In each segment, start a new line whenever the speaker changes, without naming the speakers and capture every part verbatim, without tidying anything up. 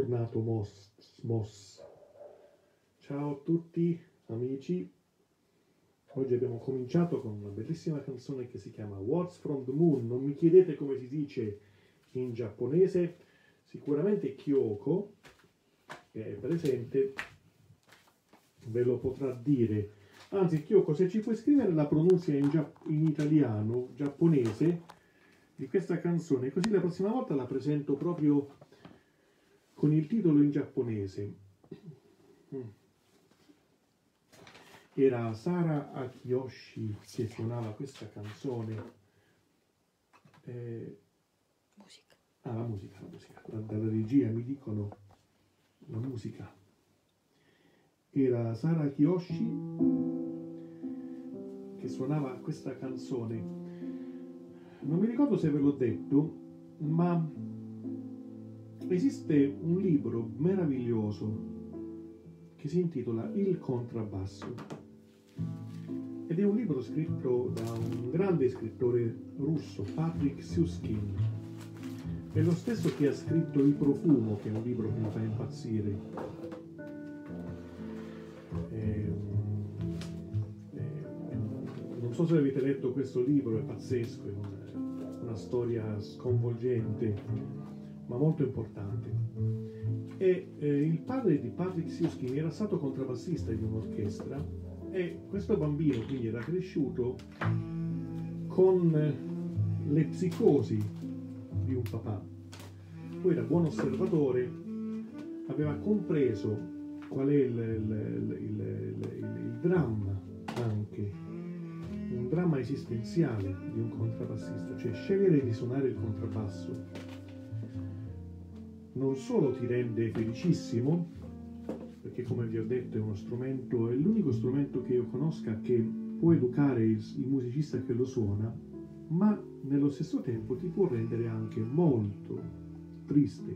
bentornato Moss. Moss. Ciao a tutti amici, oggi abbiamo cominciato con una bellissima canzone che si chiama Words from the Moon. Non mi chiedete come si dice in giapponese, sicuramente Kyoko, che è presente, ve lo potrà dire. Anzi, Kyoko, se ci puoi scrivere la pronuncia in, gia- in italiano, giapponese, di questa canzone, così la prossima volta la presento proprio con il titolo in giapponese. Era Sara Akiyoshi che suonava questa canzone. Eh,
musica.
Ah, la musica, la musica. Da- Dalla regia mi dicono la musica. Era Sara Akiyoshi che suonava questa canzone. Non mi ricordo se ve l'ho detto, ma esiste un libro meraviglioso che si intitola Il contrabbasso ed è un libro scritto da un grande scrittore russo, Patrick Susskind. È lo stesso che ha scritto Il profumo, che è un libro che mi fa impazzire. È un- è un- non so se avete letto questo libro, è pazzesco, è una, una storia sconvolgente, ma molto importante. E eh, il padre di Patrick Susskind era stato contrabbassista di un'orchestra e questo bambino quindi era cresciuto con le psicosi di un papà. Poi era buon osservatore, aveva compreso qual è il, il, il, il, il, il dramma, anche un dramma esistenziale di un contrabbassista, cioè scegliere di suonare il contrabbasso non solo ti rende felicissimo, perché come vi ho detto è uno strumento, è l'unico strumento che io conosca che può educare il, il musicista che lo suona, ma nello stesso tempo ti può rendere anche molto triste,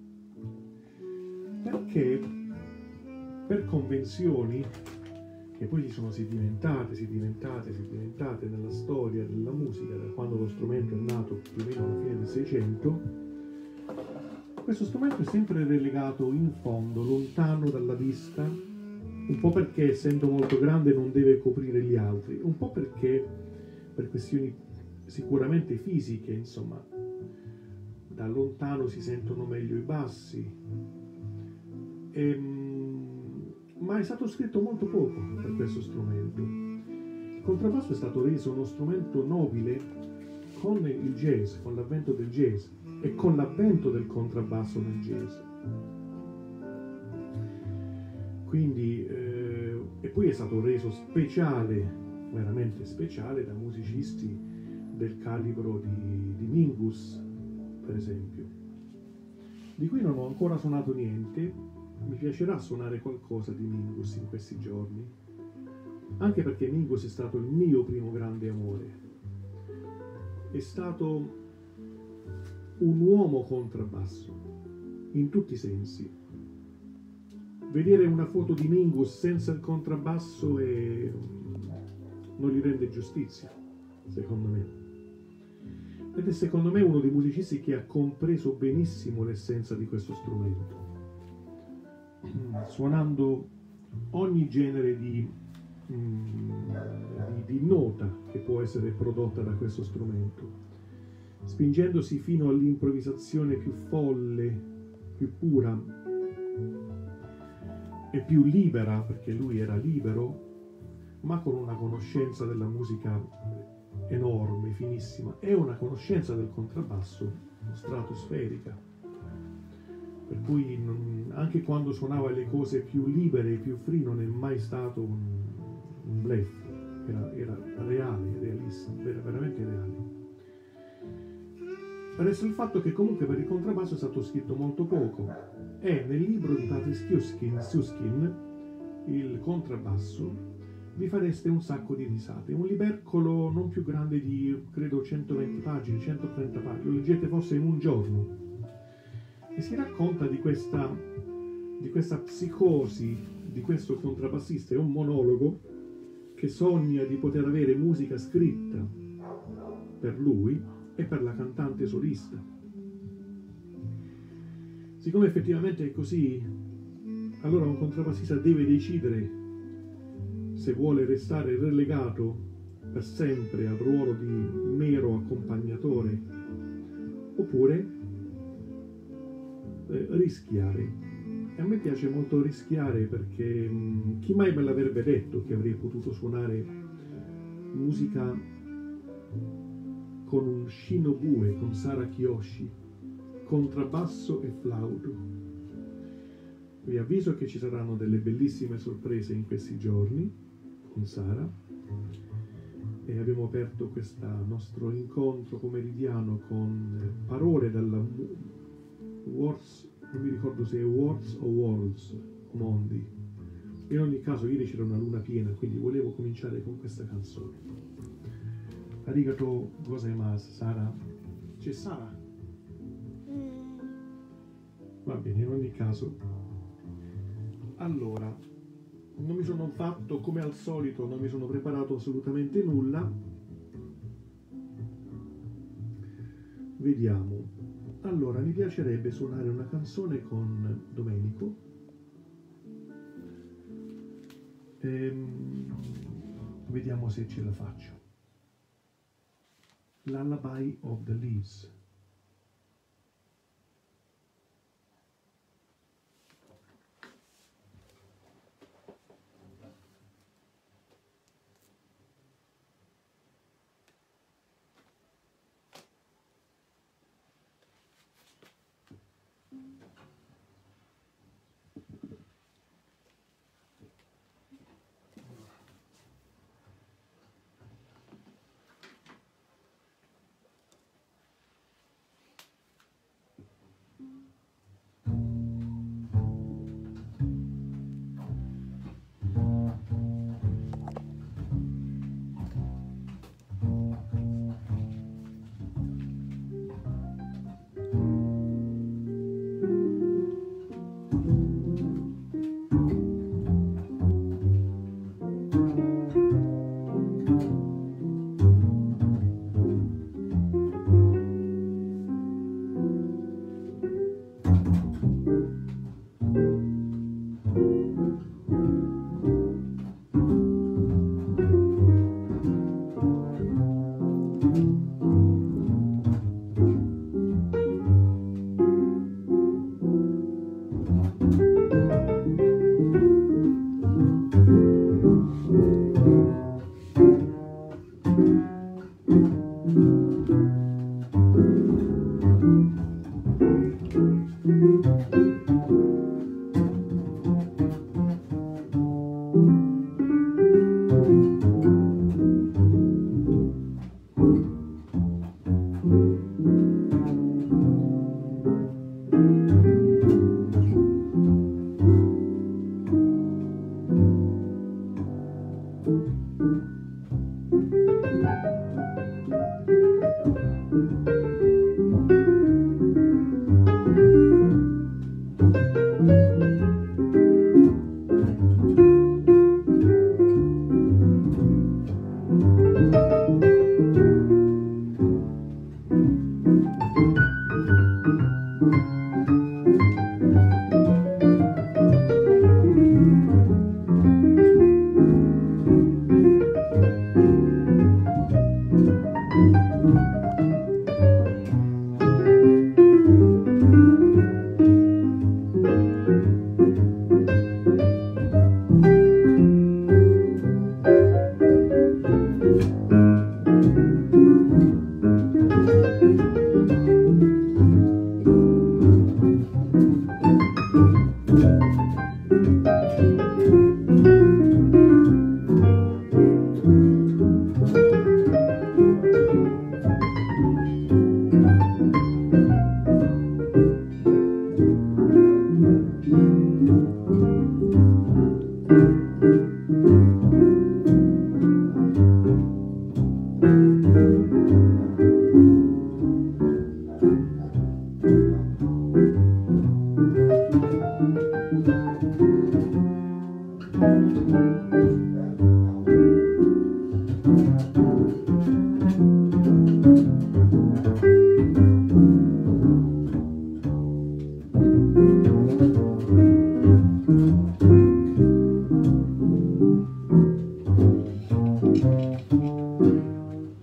perché per convenzioni che poi si sono sedimentate, sedimentate, sedimentate nella storia della musica, da quando lo strumento è nato più o meno alla fine del Seicento, questo strumento è sempre relegato in fondo, lontano dalla vista, un po' perché essendo molto grande non deve coprire gli altri, un po' perché per questioni sicuramente fisiche, insomma, da lontano si sentono meglio i bassi. Ehm, ma è stato scritto molto poco per questo strumento. Il contrabbasso è stato reso uno strumento nobile con il jazz, con l'avvento del jazz e con l'avvento del contrabbasso nel jazz. Quindi, eh, e poi è stato reso speciale, veramente speciale, da musicisti del calibro di, di Mingus, per esempio, di cui non ho ancora suonato niente. Mi piacerà suonare qualcosa di Mingus in questi giorni, anche perché Mingus è stato il mio primo grande amore. È stato un uomo contrabbasso, in tutti i sensi. Vedere una foto di Mingus senza il contrabbasso è... non gli rende giustizia, secondo me. Ed è secondo me uno dei musicisti che ha compreso benissimo l'essenza di questo strumento, suonando ogni genere di, di, di nota che può essere prodotta da questo strumento, spingendosi fino all'improvvisazione più folle, più pura e più libera, perché lui era libero, ma con una conoscenza della musica enorme, finissima, e una conoscenza del contrabbasso stratosferica. Per cui non, anche quando suonava le cose più libere, più free, non è mai stato un, un bluff, era, era reale, realissimo, era veramente reale. Resta il fatto che comunque per il contrabbasso è stato scritto molto poco e nel libro di Patrick Susskind, Susskind il contrabbasso, vi fareste un sacco di risate. Un libercolo non più grande di, credo, centoventi pagine, centotrenta pagine, lo leggete forse in un giorno, e si racconta di questa, di questa psicosi di questo contrabbassista. È un monologo che sogna di poter avere musica scritta per lui e per la cantante solista. Siccome effettivamente è così, allora un contrabbassista deve decidere se vuole restare relegato per sempre al ruolo di mero accompagnatore oppure eh, rischiare. E a me piace molto rischiare perché mh, chi mai me l'avrebbe detto che avrei potuto suonare musica con un Shinobue, con Sara Kiyoshi, contrabbasso e flauto. Vi avviso che ci saranno delle bellissime sorprese in questi giorni con Sara e abbiamo aperto questo nostro incontro pomeridiano con parole dalla Words, non mi ricordo se è Words o Worlds o Mondi. In ogni caso ieri c'era una luna piena, quindi volevo cominciare con questa canzone. Arigato gozaimasu, Sara. C'è Sara? Va bene, in ogni caso. Allora, non mi sono fatto, come al solito, non mi sono preparato assolutamente nulla. Vediamo. Allora, mi piacerebbe suonare una canzone con Domenico. Ehm, vediamo se ce la faccio. Lullaby of the Leaves.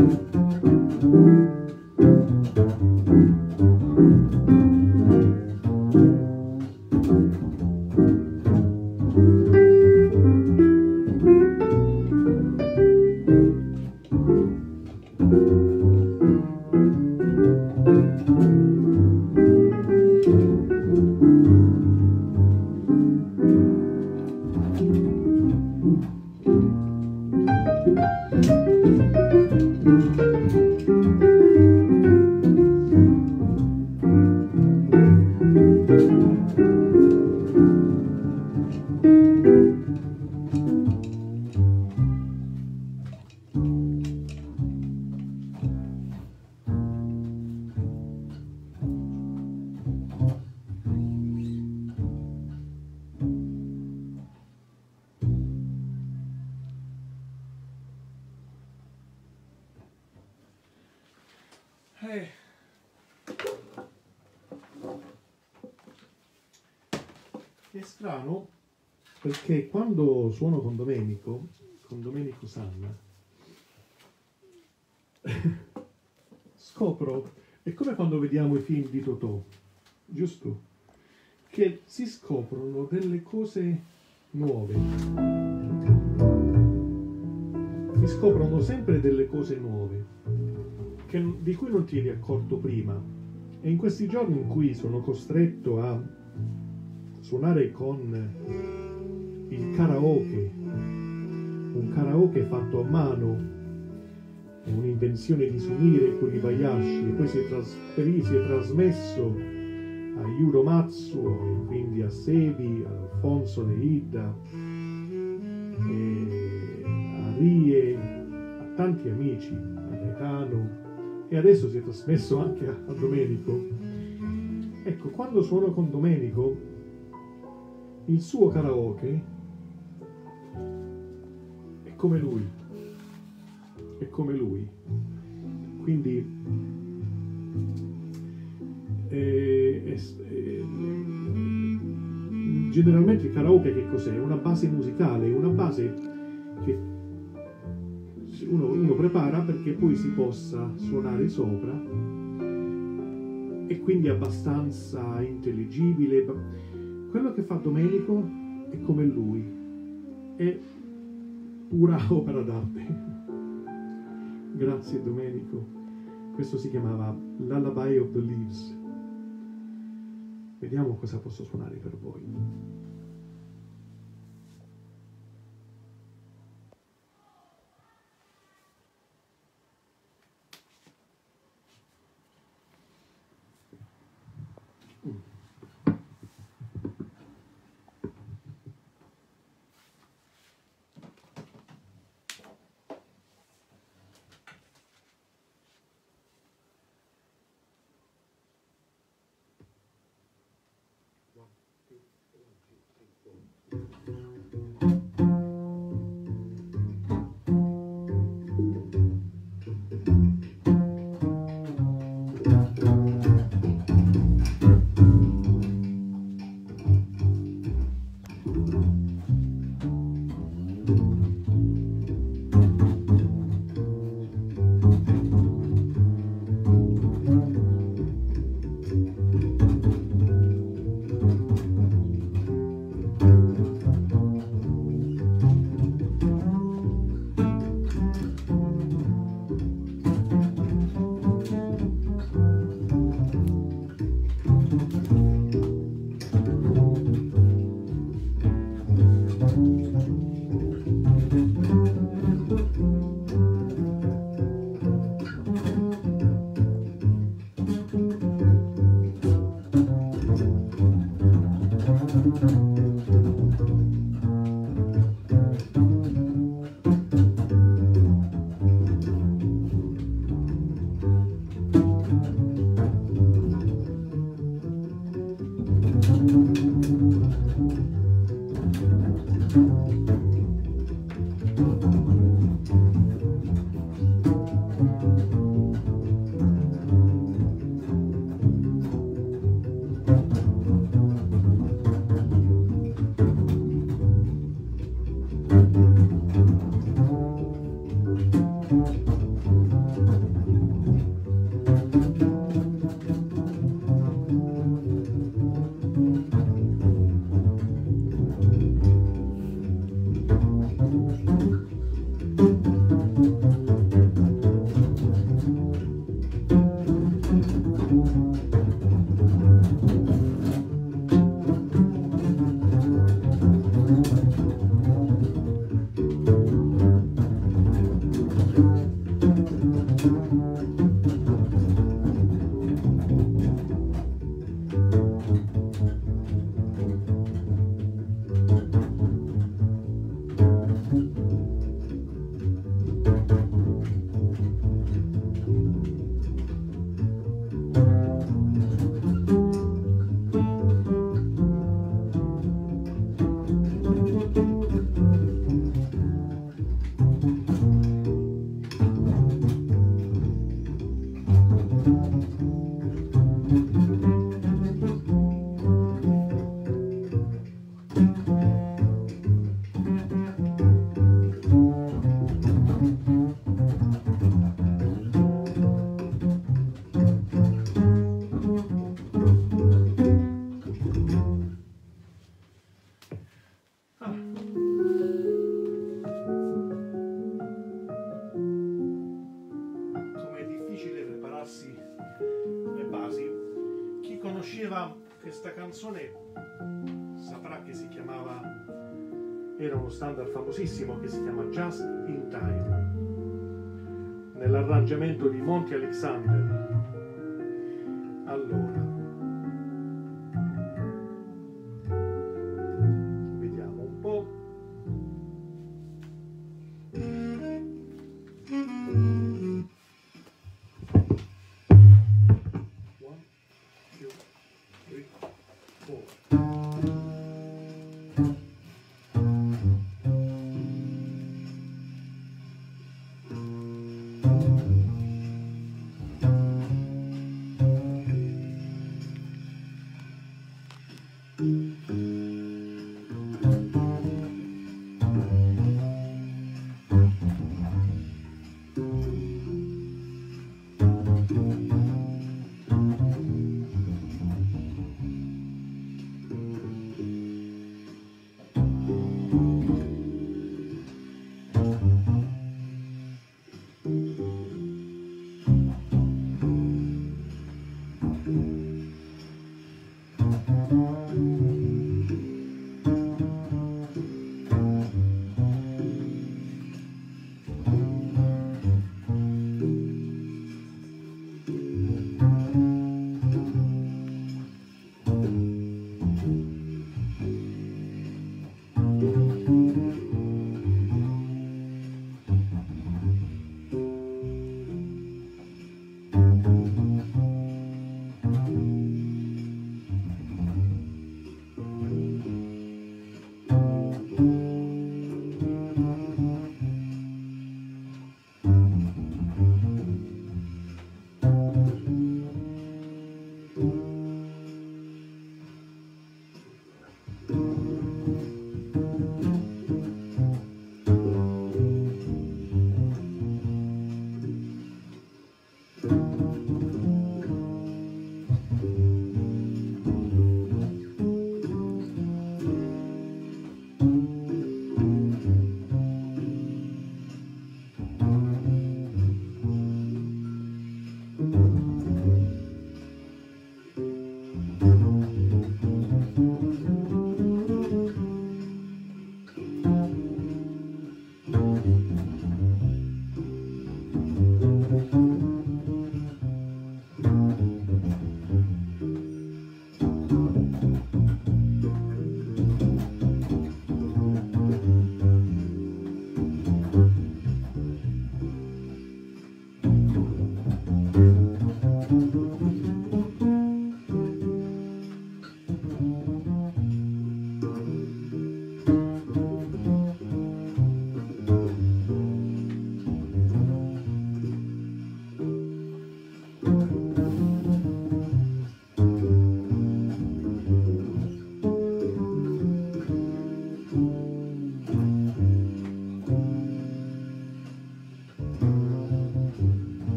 Eh. È strano perché quando suono con Domenico, con Domenico Sanna, scopro, è come quando vediamo i film di Totò, giusto? Che si scoprono delle cose nuove. Si scoprono sempre delle cose nuove che, di cui non ti eri accorto prima. E in questi giorni in cui sono costretto a suonare con il karaoke, un karaoke fatto a mano, è un'invenzione di Sumire Kuribayashi, e poi si è, trasferito, si è trasmesso a Yuro Matsuo, e quindi a Sebi, ad Alfonso De Ida, e a Rie, a tanti amici, a Gaetano, e adesso si è trasmesso anche a, a Domenico. Ecco, quando suono con Domenico, il suo karaoke è come lui, è come lui. Quindi eh, è, è, generalmente il karaoke che cos'è? Una base musicale, una base che uno, uno prepara perché poi si possa suonare sopra, e quindi abbastanza intelligibile. Quello che fa Domenico è come lui, è pura opera d'arte. Grazie Domenico. Questo si chiamava Lullaby of the Leaves. Vediamo cosa posso suonare per voi. Questa canzone saprà che si chiamava, era uno standard famosissimo che si chiama Just in Time, nell'arrangiamento di Monty Alexander. Allora, vediamo un po'. One, two, three, four.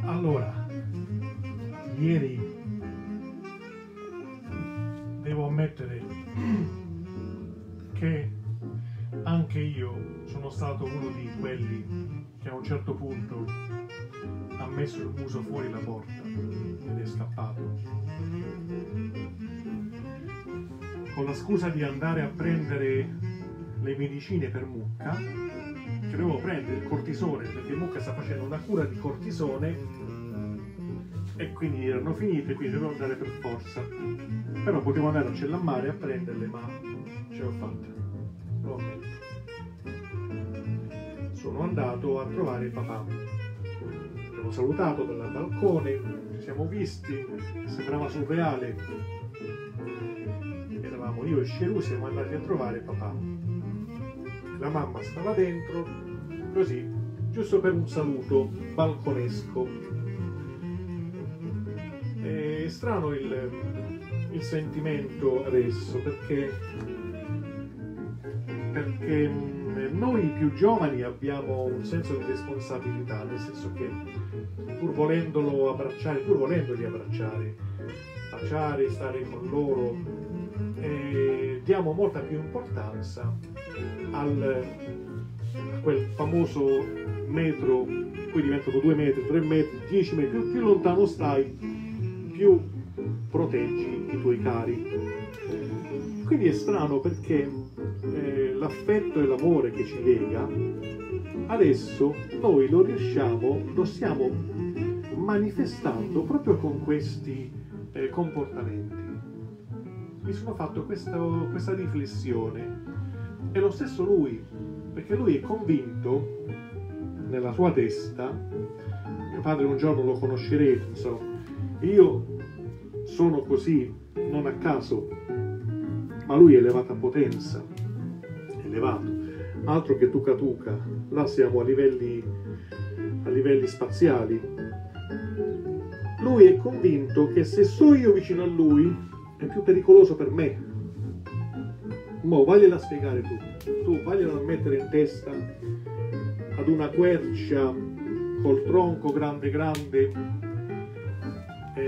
Allora, ieri devo ammettere che anche io sono stato uno di quelli che a un certo punto ha messo il muso fuori la porta ed è scappato. Con la scusa di andare a prendere le medicine per mucca, che dovevo prendere il cortisone perché mucca sta facendo una cura di cortisone e quindi erano finite, quindi dovevo andare per forza. Però potevo andare a Cellammare a prenderle, ma ce l'ho fatta. Lo ammetto. Sono andato a trovare papà. L'ho salutato dal balcone, ci siamo visti, sembrava surreale. Eravamo io e Sceru, siamo andati a trovare papà. La mamma stava dentro, così, giusto per un saluto balconesco. È strano il, il sentimento adesso, perché, perché noi più giovani abbiamo un senso di responsabilità, nel senso che pur volendolo abbracciare, pur volendoli abbracciare, baciare, stare con loro, eh, diamo molta più importanza al, a quel famoso metro, poi diventano due metri, tre metri, dieci metri, più, più lontano stai, più proteggi i tuoi cari. Quindi è strano perché eh, l'affetto e l'amore che ci lega adesso noi lo riusciamo, lo stiamo manifestando proprio con questi eh, comportamenti. Mi sono fatto questo, questa riflessione. È lo stesso lui, perché lui è convinto nella sua testa, mio padre un giorno lo conoscerete, insomma, io sono così non a caso, ma lui è elevata potenza, elevato, altro che tuca tuca, là siamo a livelli, a livelli spaziali. Lui è convinto che se sto io vicino a lui è più pericoloso per me. Mo vagliela spiegare tu, tu vagliela mettere in testa ad una quercia col tronco grande grande e,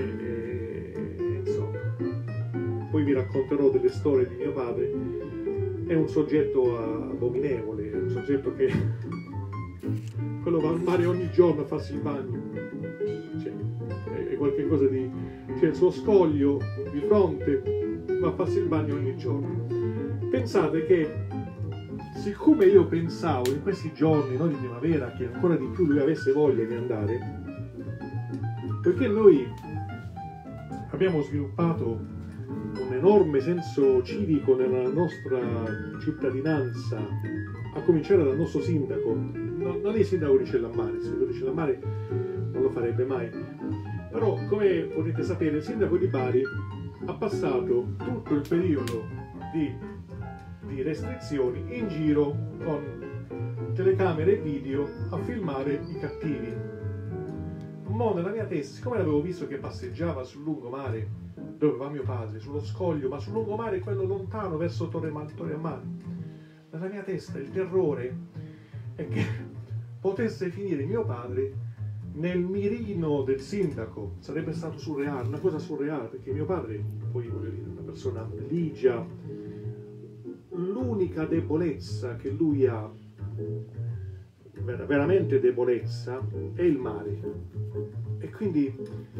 e insomma, poi vi racconterò delle storie di mio padre. È un soggetto abominevole, è un soggetto che quello va al mare ogni giorno a farsi il bagno, cioè, è qualcosa di, cioè il suo scoglio di fronte va a farsi il bagno ogni giorno. Pensate che siccome io pensavo in questi giorni, no, di primavera, che ancora di più lui avesse voglia di andare, perché noi abbiamo sviluppato un enorme senso civico nella nostra cittadinanza, a cominciare dal nostro sindaco. Non, non è il sindaco di Cellammare, il sindaco di Cellammare non lo farebbe mai, però come potete sapere il sindaco di Bari ha passato tutto il periodo di di restrizioni in giro con telecamere e video a filmare i cattivi. Mo nella mia testa, siccome l'avevo visto che passeggiava sul lungomare dove va mio padre, sullo scoglio, ma sul lungomare quello lontano verso Torre Ammale, nella mia testa il terrore è che potesse finire mio padre nel mirino del sindaco. Sarebbe stato surreale, una cosa surreale, perché mio padre, poi voglio dire, una persona ligia. L'unica debolezza che lui ha, veramente debolezza, è il mare. E quindi,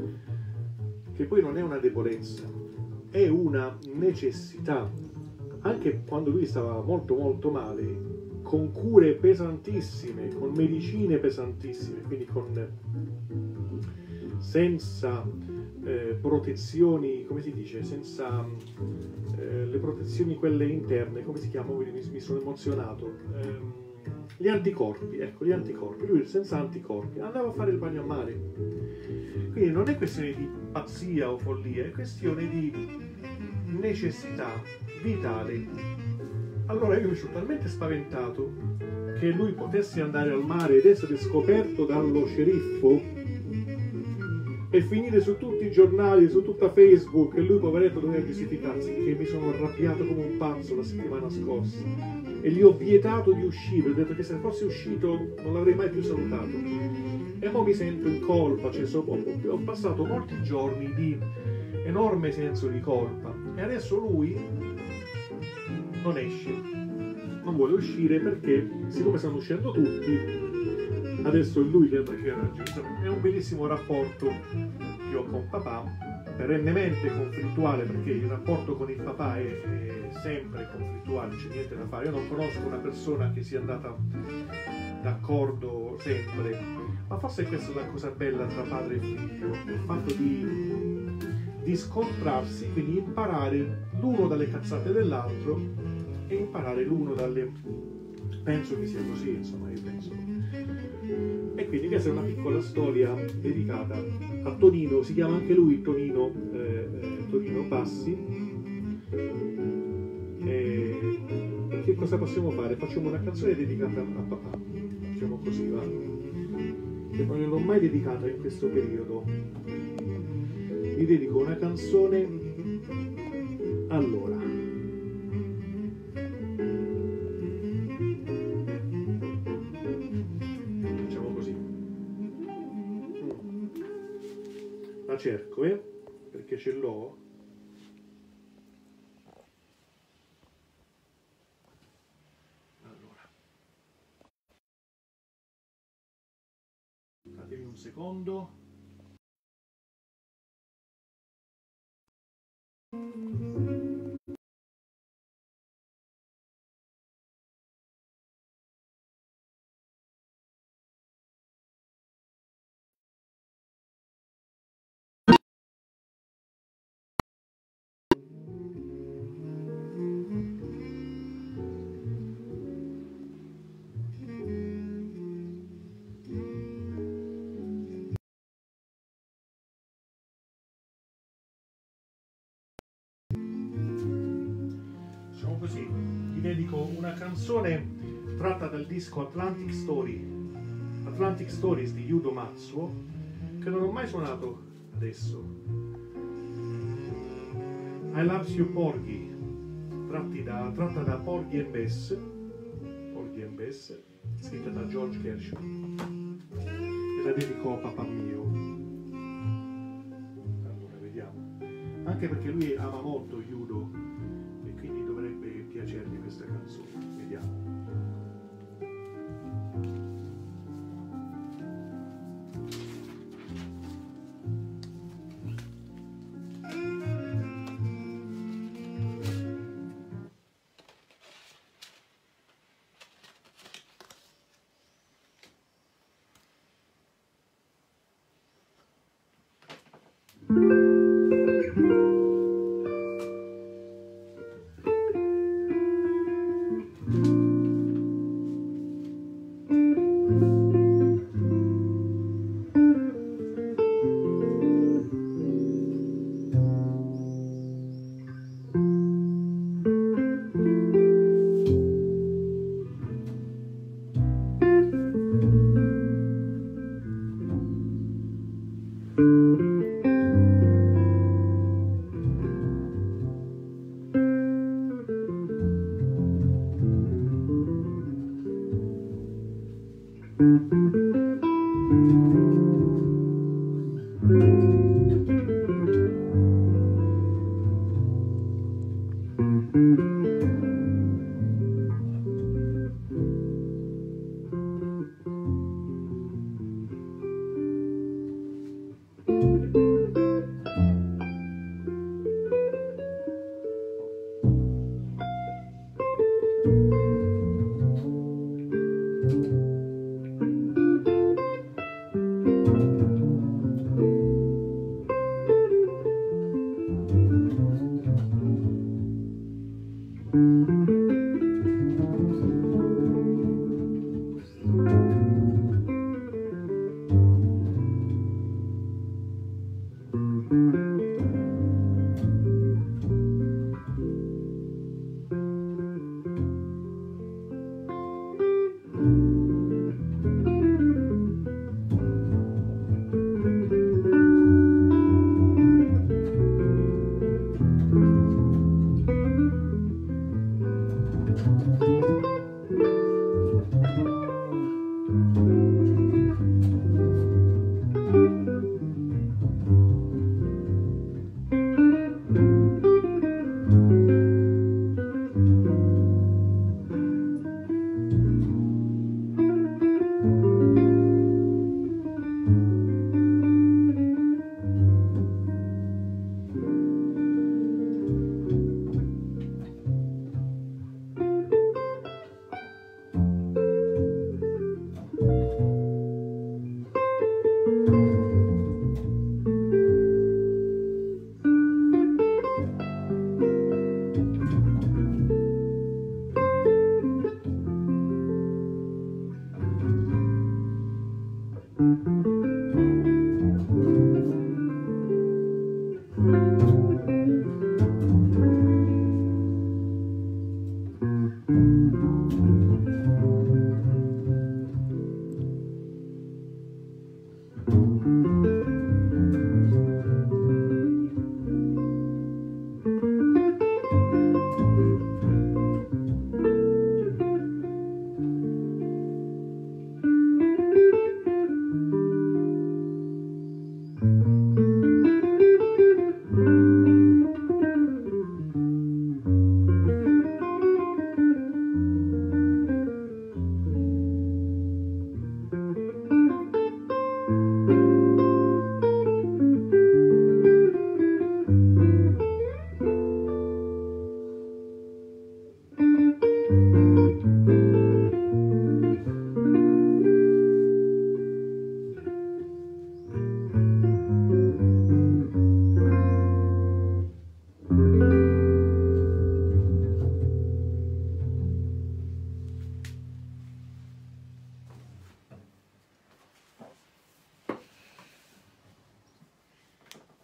che poi non è una debolezza, è una necessità. Anche quando lui stava molto molto male, con cure pesantissime, con medicine pesantissime, quindi con senza eh, protezioni, come si dice, senza eh, le protezioni quelle interne, come si chiamano? Mi, mi sono emozionato. Eh, gli anticorpi, ecco, gli anticorpi. Lui senza anticorpi andava a fare il bagno a mare. Quindi non è questione di pazzia o follia, è questione di necessità vitale. Allora io mi sono talmente spaventato che lui potesse andare al mare ed essere scoperto dallo sceriffo e finire su tutti i giornali, su tutta Facebook, e lui poveretto doveva giustificarsi, che mi sono arrabbiato come un pazzo la settimana scorsa e gli ho vietato di uscire. Ho detto che se fosse uscito non l'avrei mai più salutato. e ora mi sento in colpa, cioè, so, ho, ho passato molti giorni di enorme senso di colpa e adesso lui non esce, non vuole uscire perché siccome stanno uscendo tutti, adesso è lui che ha ragione. È un bellissimo rapporto che ho con papà, perennemente conflittuale, perché il rapporto con il papà è, è sempre conflittuale, c'è niente da fare. Io non conosco una persona che sia andata d'accordo sempre, ma forse questa è la cosa bella tra padre e figlio, il fatto di, di scontrarsi, quindi imparare l'uno dalle cazzate dell'altro e imparare l'uno dalle... penso che sia così, insomma, io penso. E quindi questa è una piccola storia dedicata a Tonino, si chiama anche lui Tonino, eh, eh, Tonino Bassi. E che cosa possiamo fare? Facciamo una canzone dedicata a papà, facciamo così, va? Che non l'ho mai dedicata in questo periodo. Vi dedico una canzone. Allora, la cerco, eh? Perché ce l'ho. Allora, datemi un secondo. Così, vi dedico una canzone tratta dal disco Atlantic Story, Atlantic Stories di Yudo Matsuo, che non ho mai suonato adesso. I Love You Porgy, tratti da, tratta da Porgy and Bess, Porgy and Bess, scritta da George Gershwin, e la dedico a papà mio. Allora, vediamo. Anche perché lui ama molto Yudo, piacermi questa canzone, vediamo.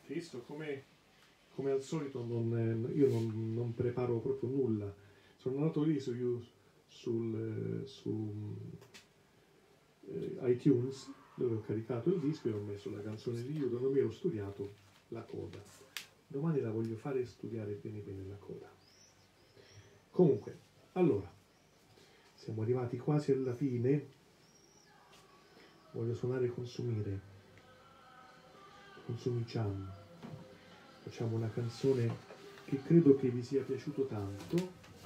Visto come, come al solito non, io non, non preparo proprio nulla. Sono andato lì su, sul, su eh, iTunes, dove ho caricato il disco e ho messo la canzone di Judo, non mi ero studiato la coda. Domani la voglio fare studiare bene bene la coda. Comunque, allora, siamo arrivati quasi alla fine. Voglio suonare Consumire, Consumiciamo. Facciamo una canzone che credo che vi sia piaciuto tanto.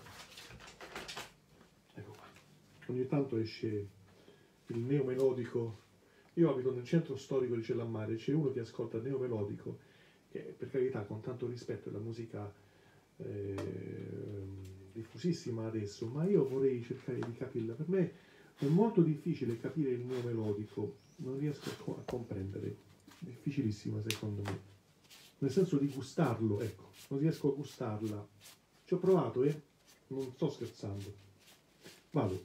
Ecco qua. Ogni tanto esce il neomelodico. Io abito nel centro storico di Cellammare, c'è uno che ascolta il neomelodico, che per carità, con tanto rispetto, è la musica eh, diffusissima adesso, ma io vorrei cercare di capirla. Per me è molto difficile capire il neomelodico, non riesco a, co- a comprendere, difficilissima secondo me, nel senso di gustarlo, ecco, non riesco a gustarla. Ci ho provato, eh, non sto scherzando. Vado.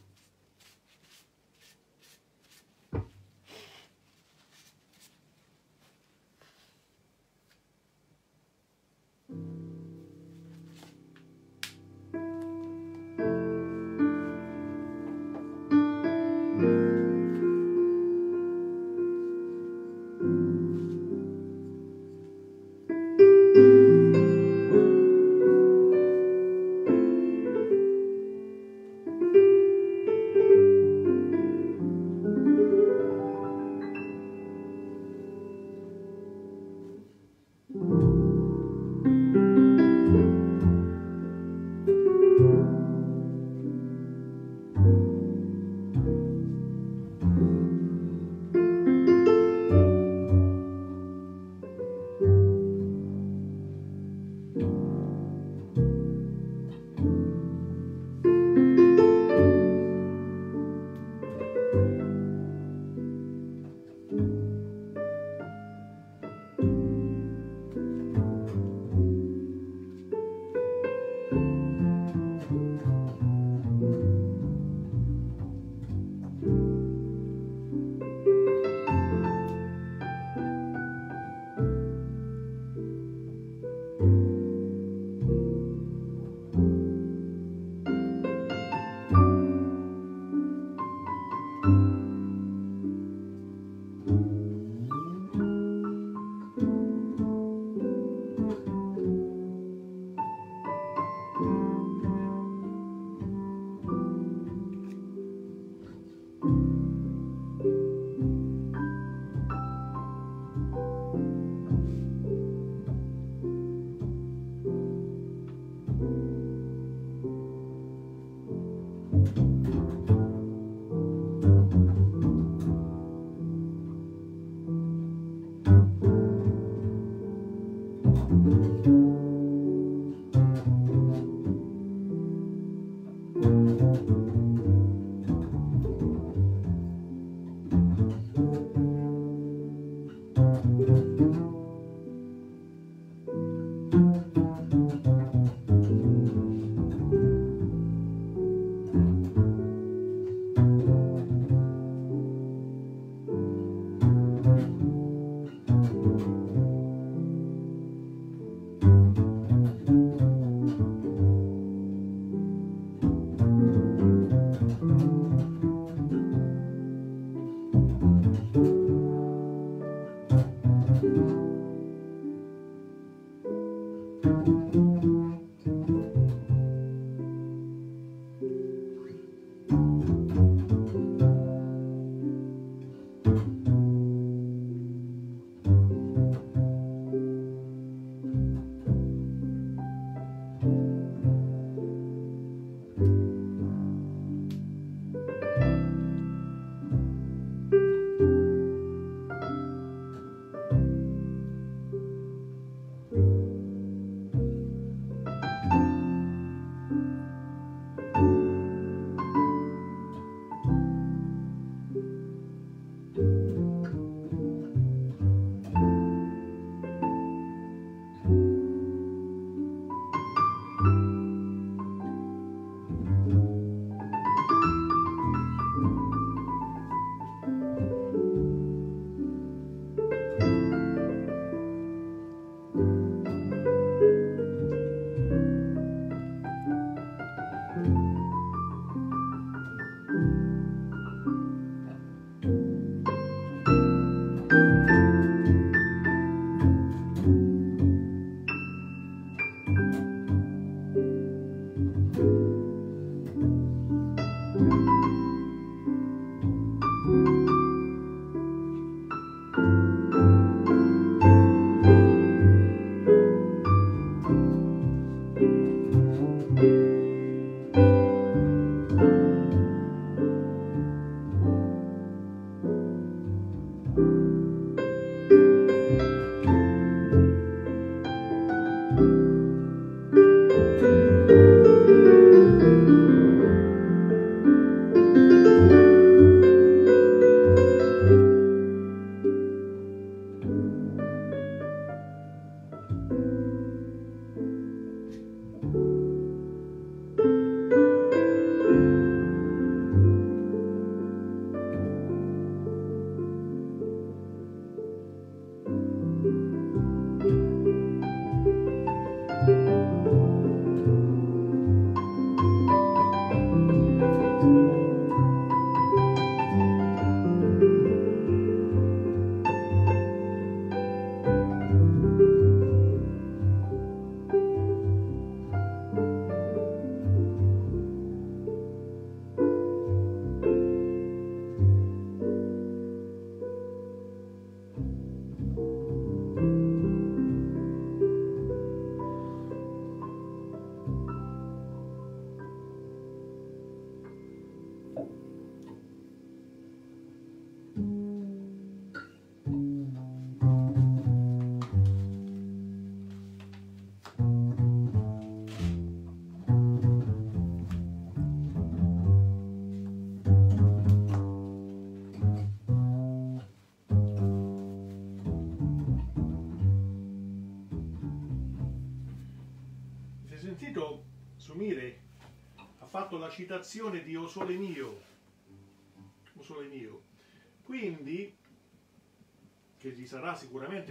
fatto la citazione di O Sole Mio, O Sole Mio, quindi, che gli sarà sicuramente...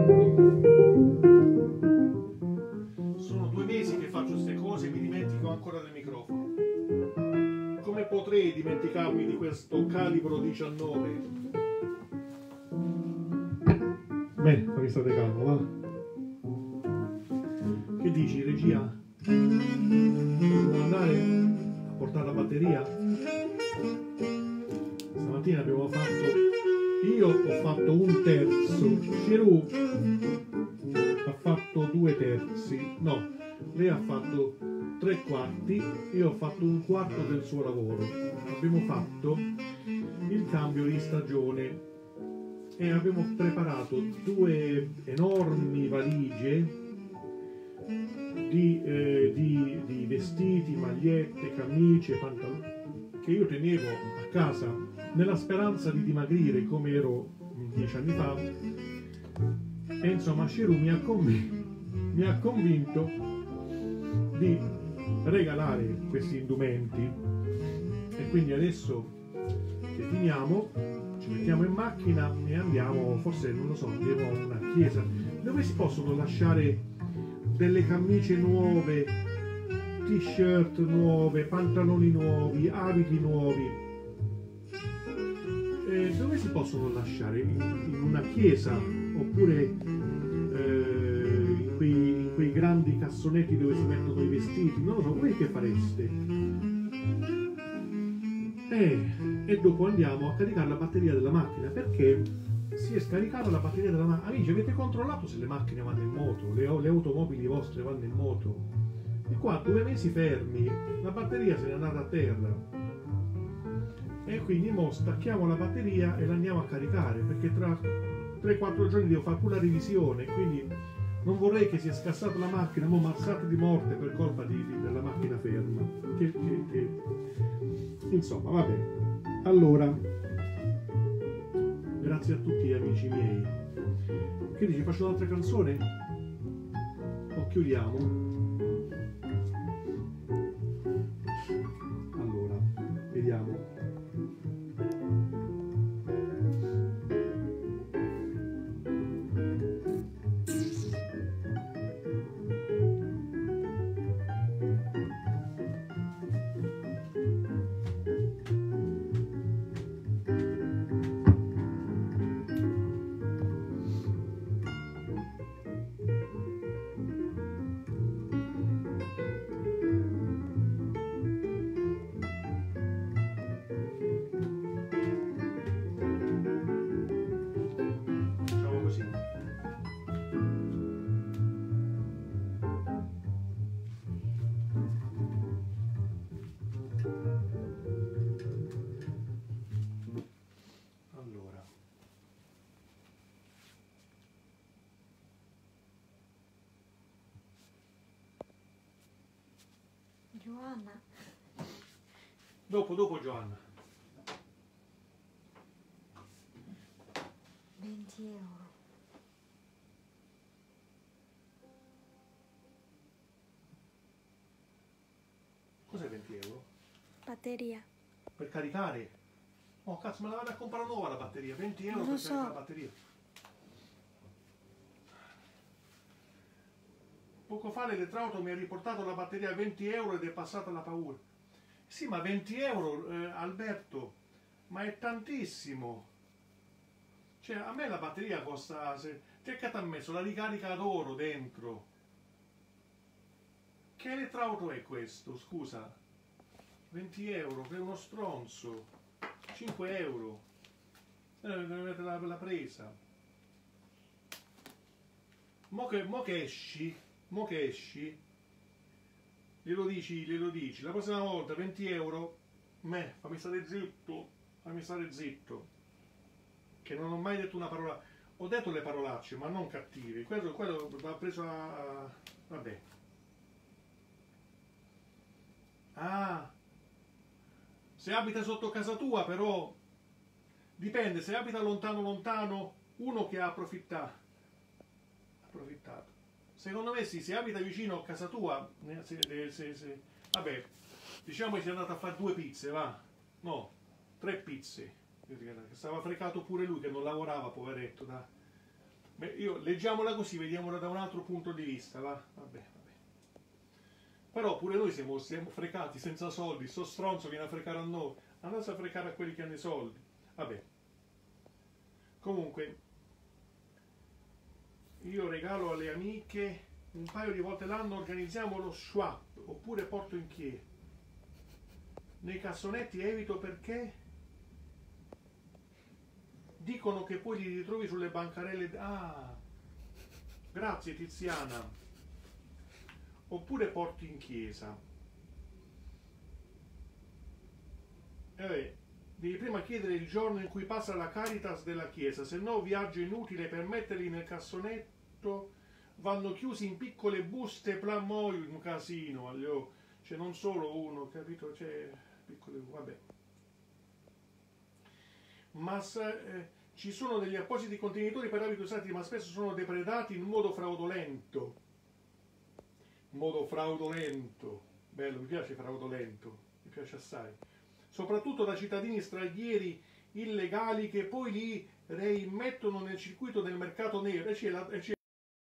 Sono due mesi che faccio queste cose e mi dimentico ancora del microfono. Come potrei dimenticarmi di questo calibro diciannove? Bene, fammi stare calmo, va? Che dici, regia? Dobbiamo andare a portare la batteria? Stamattina abbiamo fatto... Io ho fatto un terzo, Shiru ha fatto due terzi, no, lei ha fatto tre quarti, io ho fatto un quarto del suo lavoro. Abbiamo fatto il cambio di stagione e abbiamo preparato due enormi valigie di, eh, di, di vestiti, magliette, camicie, pantaloni che io tenevo a casa nella speranza di dimagrire come ero dieci anni fa, e insomma Shiru mi ha, convinto, mi ha convinto di regalare questi indumenti, e quindi adesso che finiamo ci mettiamo in macchina e andiamo, forse non lo so, andiamo a una chiesa dove si possono lasciare delle camicie nuove, t-shirt nuove, pantaloni nuovi, abiti nuovi. Eh, dove si possono lasciare? In, in una chiesa oppure eh, in, quei, in quei grandi cassonetti dove si mettono i vestiti? Non lo so, voi che fareste? Eh, e dopo andiamo a caricare la batteria della macchina, perché si è scaricata la batteria della macchina. Amici, avete controllato se le macchine vanno in moto? Le, le automobili vostre vanno in moto? E qua due mesi fermi, la batteria se n'è andata a terra. E quindi mo stacchiamo la batteria e la andiamo a caricare, perché tra tre quattro giorni devo fare pure la revisione, quindi non vorrei che sia scassata la macchina, mo ammazzate di morte per colpa di, di, della macchina ferma. Che, che, che... Insomma, vabbè. Allora, grazie a tutti amici miei. Che dici, faccio un'altra canzone? O chiudiamo? Allora, vediamo.
Giovanna.
Dopo, dopo Giovanna.
venti euro.
Cos'è venti euro?
Batteria.
Per caricare? Oh cazzo, me la vado a comprare nuova la batteria, venti euro
Non
per
lo
caricare
so.
la batteria. Poco fa l'elettrauto mi ha riportato la batteria a venti euro ed è passata la paura. Sì, ma venti euro, eh, Alberto, ma è tantissimo. Cioè, a me la batteria costa... Se... Che cazzo ha messo? La ricarica ad oro dentro. Che elettrauto è questo? Scusa. venti euro, che è uno stronzo. cinque euro. Eh, deve mettere la, la presa. Mo che, mo che esci... Mo che esci, glielo dici, glielo dici, la prossima volta venti euro, me, fammi stare zitto, fammi stare zitto, che non ho mai detto una parola, ho detto le parolacce, ma non cattive, quello, quello va preso a, vabbè. Ah, se abita sotto casa tua però, dipende, se abita lontano lontano, uno che ha approfittato, approfittato. Secondo me sì, se abita vicino a casa tua, se, se, se, vabbè, Diciamo che si è andato a fare due pizze, va? No, tre pizze. Stava frecato pure lui che non lavorava, poveretto. Da... Io, leggiamola così, vediamola da un altro punto di vista, va? Vabbè, vabbè. Però pure noi siamo, siamo frecati senza soldi, sto stronzo viene a frecare a noi, andate a frecare a quelli che hanno i soldi. Vabbè. Comunque, io regalo alle amiche un paio di volte l'anno, organizziamo lo swap, oppure porto in chiesa. Nei cassonetti evito perché dicono che poi li ritrovi sulle bancarelle. Ah, grazie Tiziana. Oppure porti in chiesa. E beh, devi prima chiedere il giorno in cui passa la Caritas della chiesa, se no viaggio inutile per metterli nel cassonetto, vanno chiusi in piccole buste, plamoi, un casino. C'è non solo uno, capito? C'è piccole, vabbè. Ma eh, ci sono degli appositi contenitori per abiti usati, ma spesso sono depredati in modo fraudolento. In modo fraudolento. Bello, mi piace fraudolento, mi piace assai. Soprattutto da cittadini stranieri illegali che poi li reimmettono nel circuito del mercato nero. E c'è la, e c'è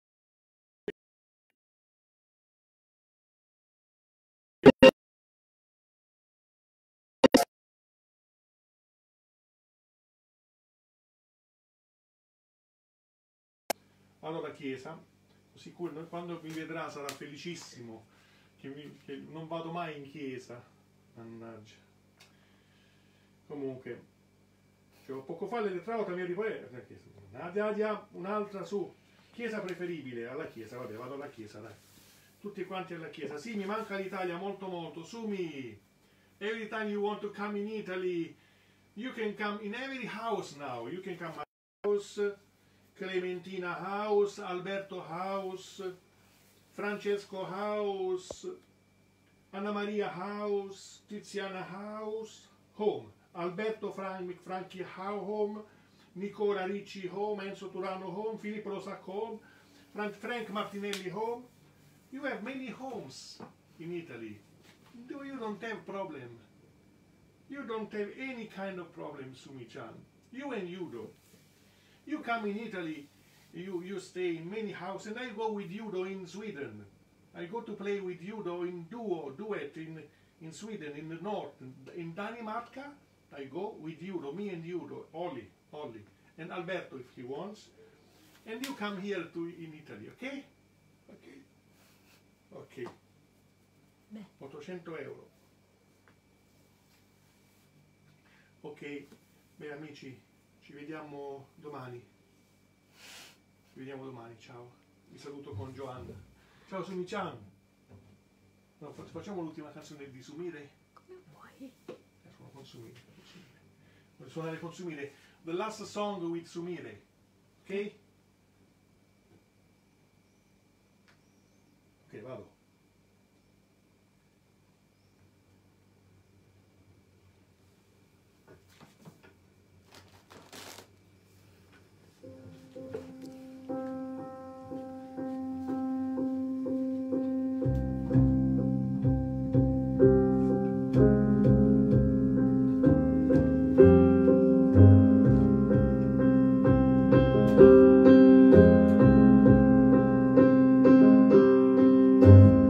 allora chiesa, sicuro quando mi vedrà sarà felicissimo che, mi, che non vado mai in chiesa, mannaggia. Comunque, cioè, poco fa l'elettrauta mi ha ripreso, un'altra su, chiesa preferibile, alla chiesa, vabbè vado alla chiesa dai, tutti quanti alla chiesa. Sì, mi manca l'Italia molto molto, Sumi, every time you want to come in Italy, you can come in every house now, you can come in my house, Clementina House, Alberto House, Francesco House, Anna Maria House, Tiziana House, Home, Alberto Frank, Franchi Home, Nicola Ricci Home, Enzo Turano Home, Filippo Rosac Home, Frank, Frank Martinelli Home. You have many homes in Italy. You don't have problem. You don't have any kind of problem, Sumi-chan. You and Udo. You come in Italy, you, you stay in many houses, and I go with Udo in Sweden. I go to play with Udo in duo, duet in, in Sweden, in the north. In Danimarca, I go with Udo, me and Udo, only, only. And Alberto if he wants. And you come here to in Italy, ok? Ok. Ok.
Beh.
ottocento euro. Ok, beh amici. Ci vediamo domani. Ci vediamo domani, ciao. Vi saluto con Giovanna. Ciao Sumi-chan. No, facciamo l'ultima canzone di Sumire.
Come vuoi?
Eh, sono con Sumire. Voglio suonare con Sumire. The last song with Sumire. Ok? Ok, vado.
Thank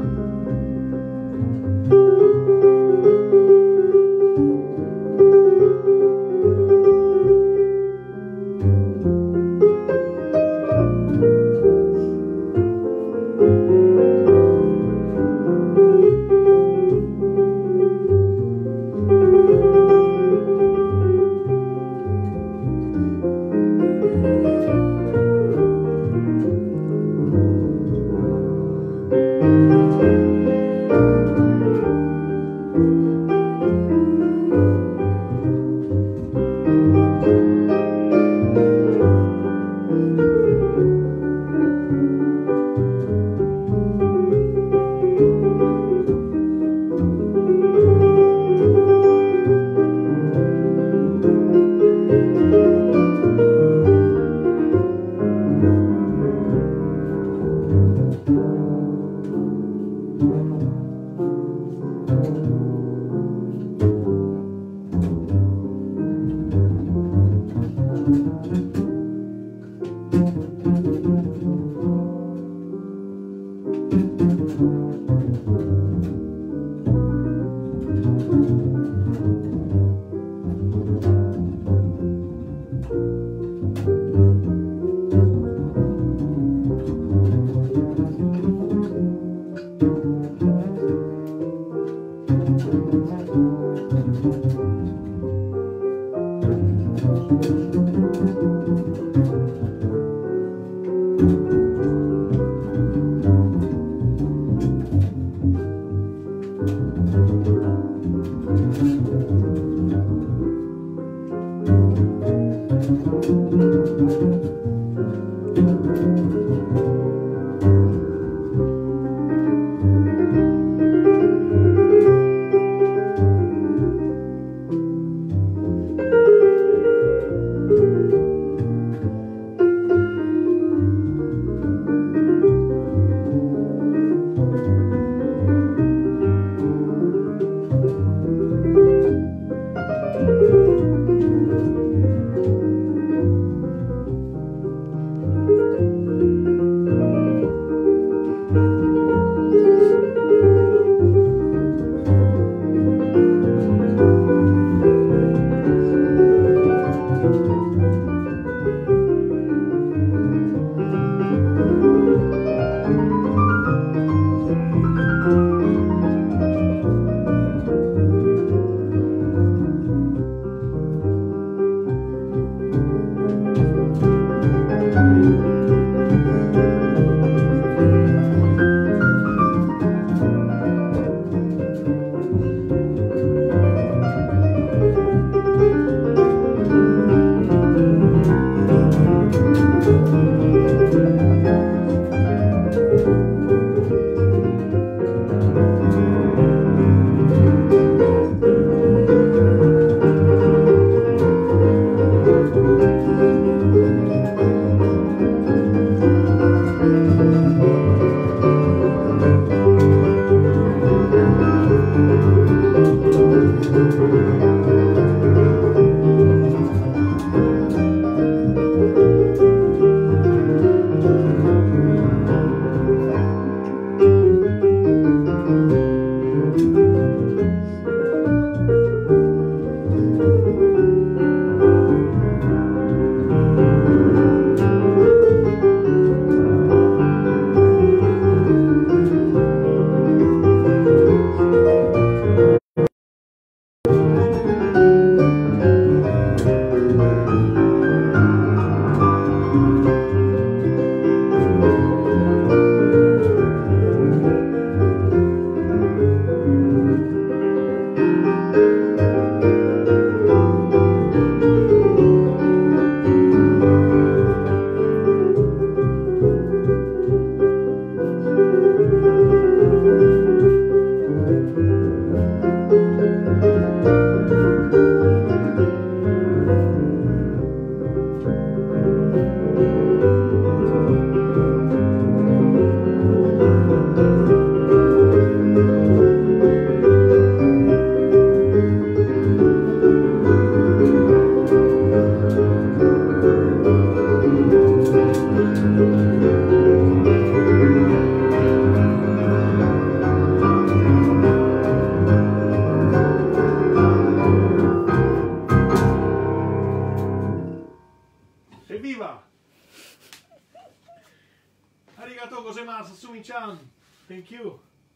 Arigato gozaimasu, Sumi-chan. Thank you.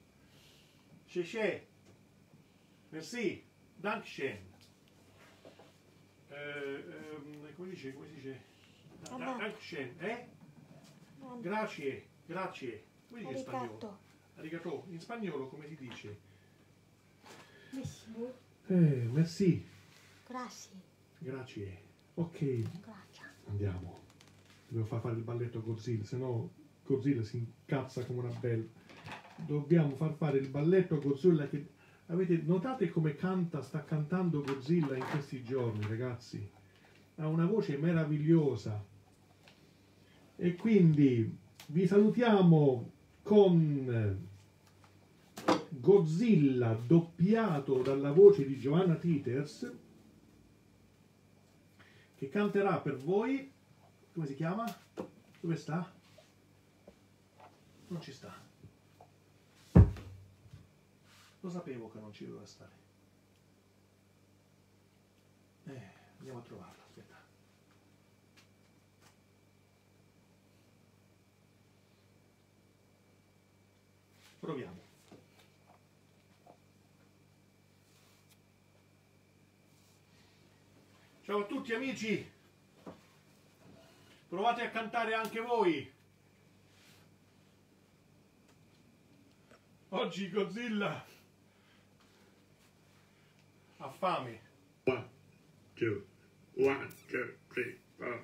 Sheshe. Merci. Dankeschön. Eh, ehm, come dice? Come si dice? Da- da- Dankeschön. Eh? Grazie. Grazie. Come dice in spagnolo?
Arigato.
Arigato. In spagnolo come si dice?
Missimo.
Eh, merci.
Grazie.
Grazie. Ok.
Grazie.
Andiamo. Devo far fare il balletto a Godzilla, se no Godzilla si incazza come una bella. Dobbiamo far fare il balletto a Godzilla che... Avete notate come canta, sta cantando Godzilla in questi giorni, ragazzi? Ha una voce meravigliosa. E quindi vi salutiamo con Godzilla doppiato dalla voce di Giovanna Teeters, che canterà per voi. Come si chiama? Dove sta? Non ci sta. Lo sapevo che non ci doveva stare. Eh, andiamo a trovarla, aspetta. Proviamo. Ciao a tutti amici, provate a cantare anche voi. Oggi Godzilla ha fame.
One, two, one, two, three, four.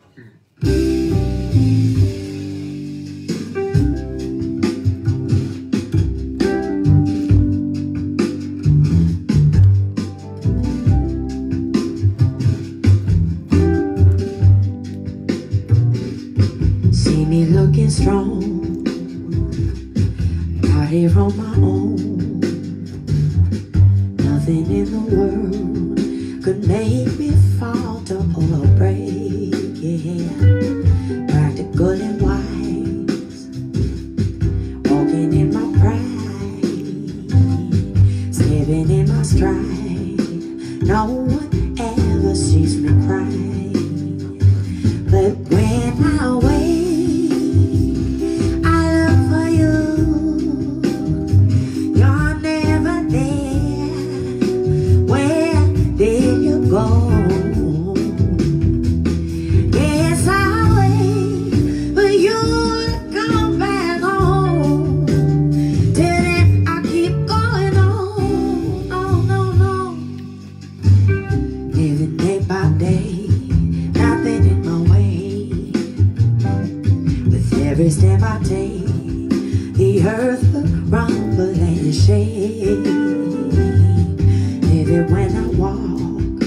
See me looking strong, out here on my own. Nothing in the world could make me falter or break, yeah. Practical and wise, walking in my pride, stepping in my stride. No one ever sees me cry, but when I wait, I look for you. You're never there. Where did you go? Yes, I wait for you to come back home. Till then, I keep going on, no, no, no. Living day by day, nothing in my way. With every step I take, the earth will rumble and shake. Maybe when I walk,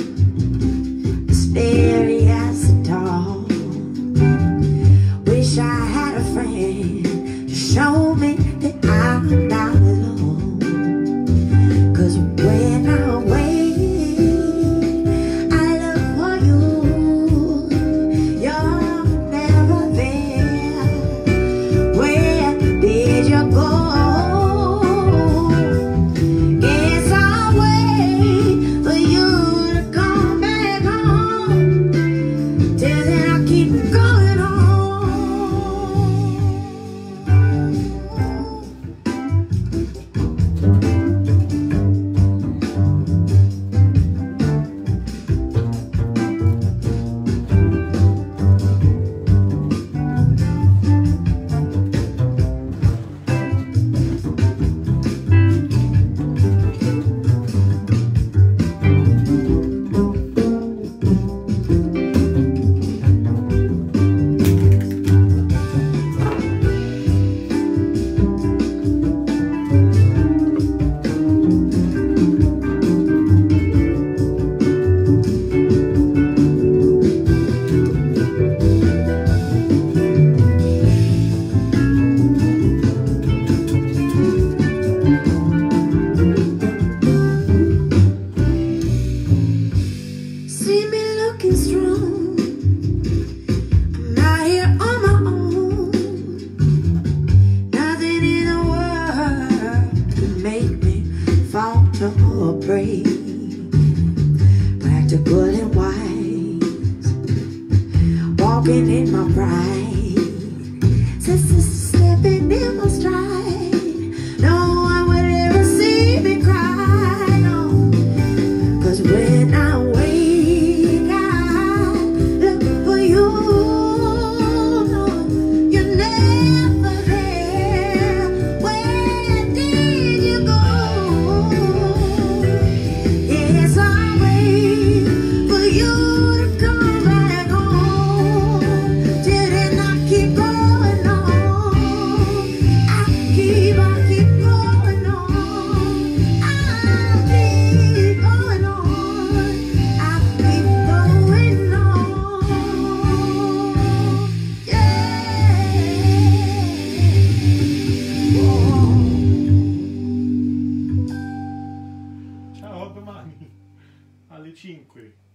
steady as a dog. Wish I had a friend to show me that I'm not alone. Cause when I wait, I look for you. You're never there. Where did you go? Guess I'll wait for you to come back home. Till then I keep going on. See me looking strong, I'm out here on my own. Nothing in the world can make me falter or break. Practical and wise, walking in my pride, stepping in my stride. No one will ever see me cry, no. Cause when I wait, I look for you. No, you're never there. Where did you go? Yes, I wait for you to come back home. Till then I keep going on. I keep, I keep going on. I keep going on. I keep going on. Yeah. Oh.
Ciao, a domani alle cinque.